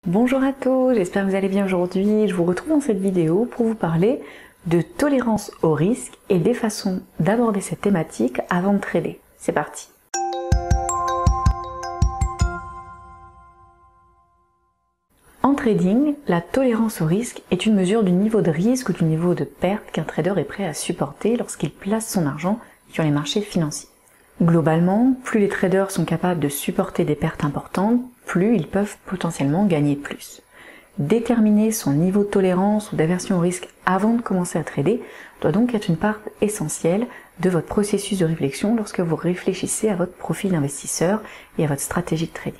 Bonjour à tous, j'espère que vous allez bien aujourd'hui. Je vous retrouve dans cette vidéo pour vous parler de tolérance au risque et des façons d'aborder cette thématique avant de trader. C'est parti. En trading, la tolérance au risque est une mesure du niveau de risque ou du niveau de perte qu'un trader est prêt à supporter lorsqu'il place son argent sur les marchés financiers. Globalement, plus les traders sont capables de supporter des pertes importantes, plus ils peuvent potentiellement gagner plus. Déterminer son niveau de tolérance ou d'aversion au risque avant de commencer à trader doit donc être une part essentielle de votre processus de réflexion lorsque vous réfléchissez à votre profil d'investisseur et à votre stratégie de trading.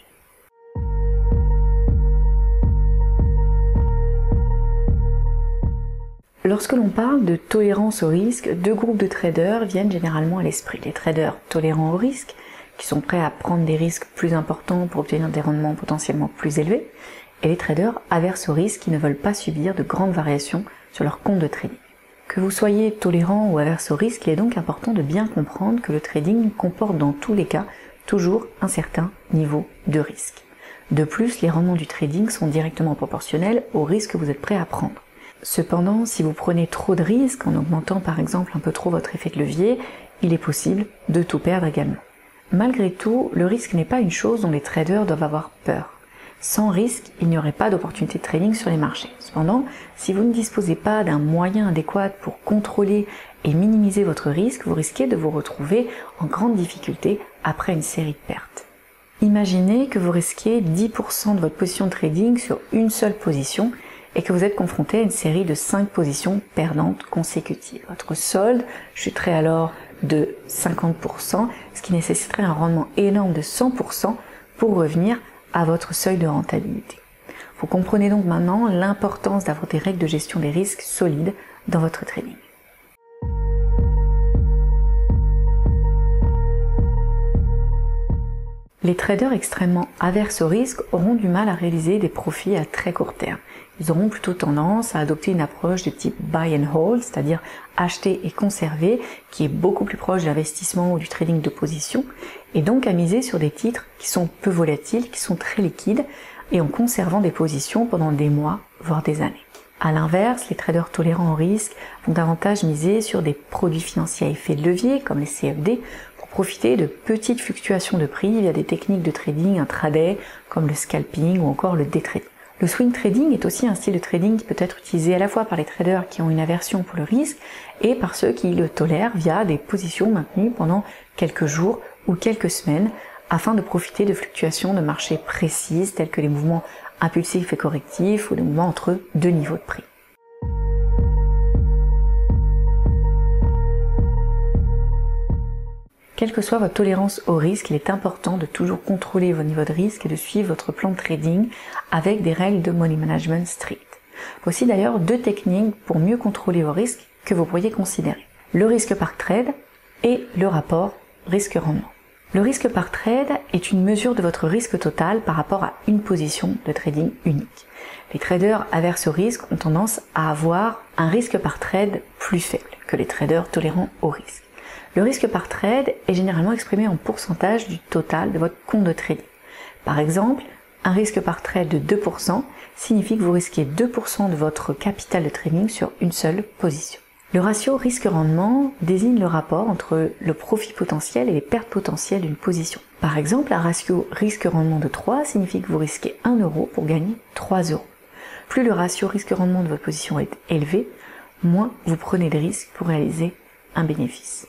Lorsque l'on parle de tolérance au risque, deux groupes de traders viennent généralement à l'esprit. Les traders tolérants au risque, qui sont prêts à prendre des risques plus importants pour obtenir des rendements potentiellement plus élevés, et les traders averses au risque qui ne veulent pas subir de grandes variations sur leur compte de trading. Que vous soyez tolérant ou averse au risque, il est donc important de bien comprendre que le trading comporte dans tous les cas toujours un certain niveau de risque. De plus, les rendements du trading sont directement proportionnels au risque que vous êtes prêt à prendre. Cependant, si vous prenez trop de risques en augmentant par exemple un peu trop votre effet de levier, il est possible de tout perdre également. Malgré tout, le risque n'est pas une chose dont les traders doivent avoir peur. Sans risque, il n'y aurait pas d'opportunité de trading sur les marchés. Cependant, si vous ne disposez pas d'un moyen adéquat pour contrôler et minimiser votre risque, vous risquez de vous retrouver en grande difficulté après une série de pertes. Imaginez que vous risquiez 10% de votre position de trading sur une seule position et que vous êtes confronté à une série de 5 positions perdantes consécutives. Votre solde chuterait alors de 50%, ce qui nécessiterait un rendement énorme de 100% pour revenir à votre seuil de rentabilité. Vous comprenez donc maintenant l'importance d'avoir des règles de gestion des risques solides dans votre trading. Les traders extrêmement averses au risque auront du mal à réaliser des profits à très court terme. Ils auront plutôt tendance à adopter une approche de type buy and hold, c'est-à-dire acheter et conserver, qui est beaucoup plus proche de l'investissement ou du trading de position, et donc à miser sur des titres qui sont peu volatiles, qui sont très liquides, et en conservant des positions pendant des mois, voire des années. À l'inverse, les traders tolérants au risque vont davantage miser sur des produits financiers à effet de levier, comme les CFD, pour profiter de petites fluctuations de prix via des techniques de trading intraday, comme le scalping ou encore le day trading. Le swing trading est aussi un style de trading qui peut être utilisé à la fois par les traders qui ont une aversion pour le risque et par ceux qui le tolèrent via des positions maintenues pendant quelques jours ou quelques semaines afin de profiter de fluctuations de marché précises telles que les mouvements impulsifs et correctifs ou des mouvements entre deux niveaux de prix. Quelle que soit votre tolérance au risque, il est important de toujours contrôler vos niveaux de risque et de suivre votre plan de trading avec des règles de money management strictes. Voici d'ailleurs 2 techniques pour mieux contrôler vos risques que vous pourriez considérer. Le risque par trade et le rapport risque-rendement. Le risque par trade est une mesure de votre risque total par rapport à une position de trading unique. Les traders averses au risque ont tendance à avoir un risque par trade plus faible que les traders tolérants au risque. Le risque par trade est généralement exprimé en pourcentage du total de votre compte de trading. Par exemple, un risque par trade de 2% signifie que vous risquez 2% de votre capital de trading sur une seule position. Le ratio risque-rendement désigne le rapport entre le profit potentiel et les pertes potentielles d'une position. Par exemple, un ratio risque-rendement de 3 signifie que vous risquez 1 euro pour gagner 3 euros. Plus le ratio risque-rendement de votre position est élevé, moins vous prenez de risques pour réaliser un bénéfice.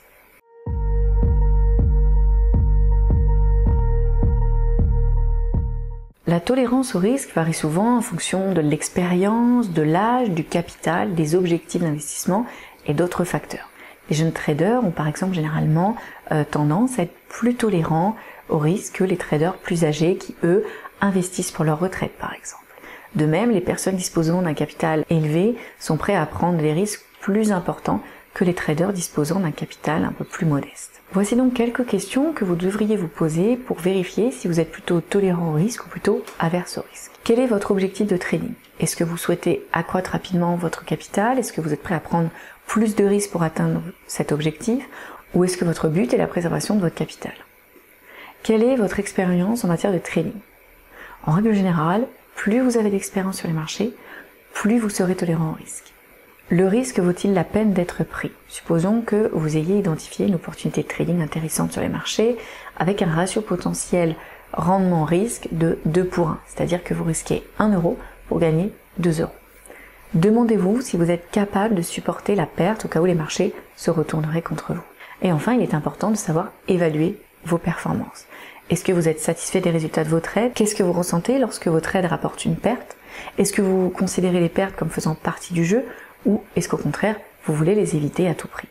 La tolérance au risque varie souvent en fonction de l'expérience, de l'âge, du capital, des objectifs d'investissement et d'autres facteurs. Les jeunes traders ont par exemple généralement tendance à être plus tolérants au risque que les traders plus âgés qui, eux, investissent pour leur retraite par exemple. De même, les personnes disposant d'un capital élevé sont prêts à prendre des risques plus importants que les traders disposant d'un capital un peu plus modeste. Voici donc quelques questions que vous devriez vous poser pour vérifier si vous êtes plutôt tolérant au risque ou plutôt averse au risque. Quel est votre objectif de trading? Est-ce que vous souhaitez accroître rapidement votre capital? Est-ce que vous êtes prêt à prendre plus de risques pour atteindre cet objectif? Ou est-ce que votre but est la préservation de votre capital? Quelle est votre expérience en matière de trading? En règle générale, plus vous avez d'expérience sur les marchés, plus vous serez tolérant au risque. Le risque vaut-il la peine d'être pris? Supposons que vous ayez identifié une opportunité de trading intéressante sur les marchés avec un ratio potentiel rendement-risque de 2 pour 1, c'est-à-dire que vous risquez 1 euro pour gagner 2 euros. Demandez-vous si vous êtes capable de supporter la perte au cas où les marchés se retourneraient contre vous. Et enfin, il est important de savoir évaluer vos performances. Est-ce que vous êtes satisfait des résultats de vos trades? Qu'est-ce que vous ressentez lorsque vos trades rapportent une perte? Est-ce que vous considérez les pertes comme faisant partie du jeu ou est-ce qu'au contraire, vous voulez les éviter à tout prix?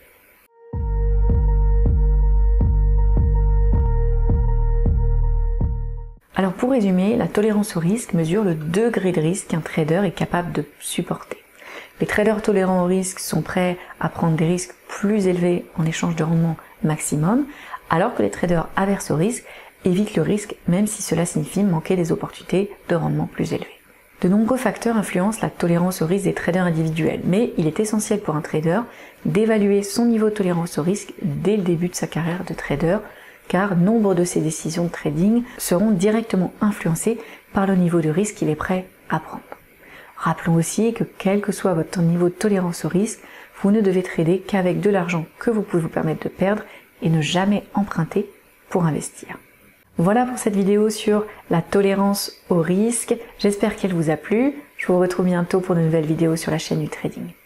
Alors pour résumer, la tolérance au risque mesure le degré de risque qu'un trader est capable de supporter. Les traders tolérants au risque sont prêts à prendre des risques plus élevés en échange de rendement maximum, alors que les traders averses au risque évitent le risque même si cela signifie manquer des opportunités de rendement plus élevées. De nombreux facteurs influencent la tolérance au risque des traders individuels, mais il est essentiel pour un trader d'évaluer son niveau de tolérance au risque dès le début de sa carrière de trader, car nombre de ses décisions de trading seront directement influencées par le niveau de risque qu'il est prêt à prendre. Rappelons aussi que quel que soit votre niveau de tolérance au risque, vous ne devez trader qu'avec de l'argent que vous pouvez vous permettre de perdre et ne jamais emprunter pour investir. Voilà pour cette vidéo sur la tolérance au risque. J'espère qu'elle vous a plu. Je vous retrouve bientôt pour de nouvelles vidéos sur la chaîne du trading.